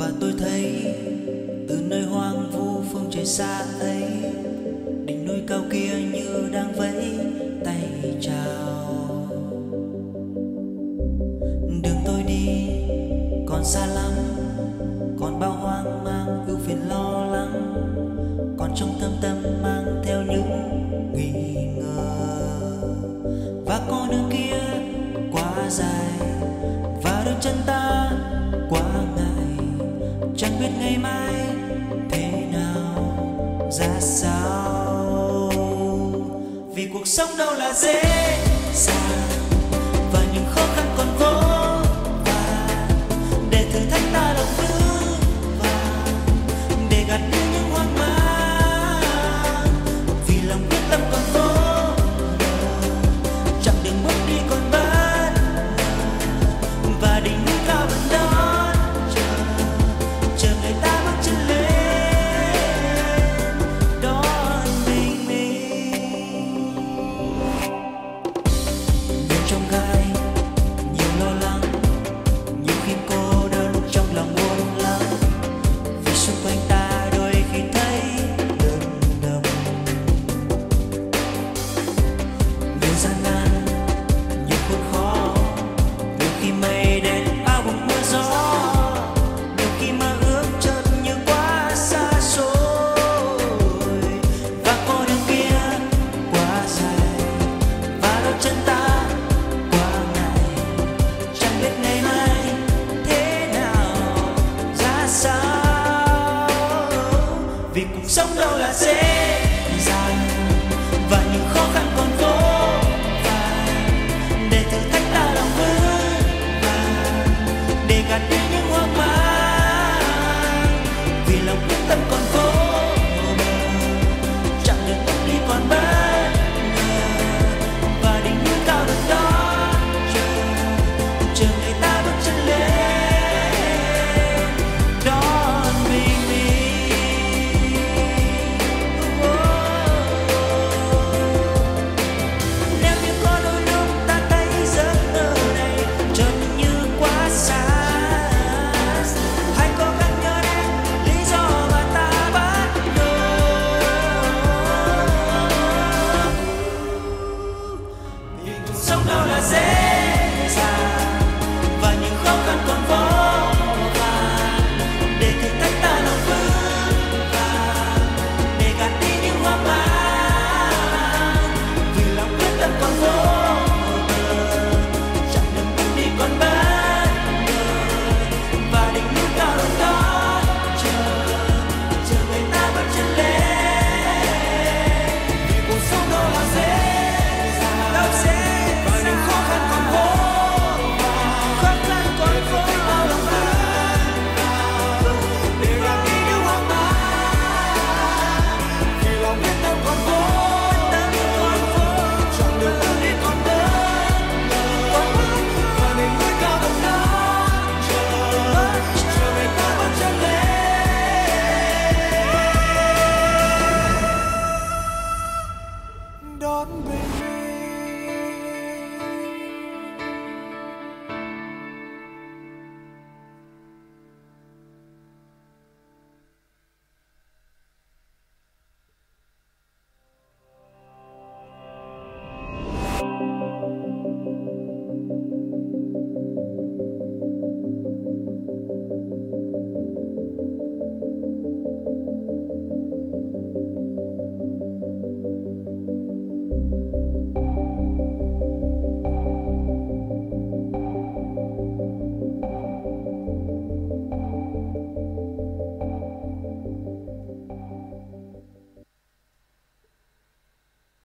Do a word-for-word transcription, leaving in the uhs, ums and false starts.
Và tôi thấy từ nơi hoang vu phương trời xa ấy, đỉnh núi cao kia như đang vẫy tay chào. Đường tôi đi còn xa lắm, còn bao hoang mang ưu phiền lo lắng, còn trong thâm tâm mang theo những nghi ngờ. Và con đường kia quá dài, và đôi chân ta quá ngại, chẳng biết ngày mai thế nào ra sao. Vì cuộc sống đâu là dễ,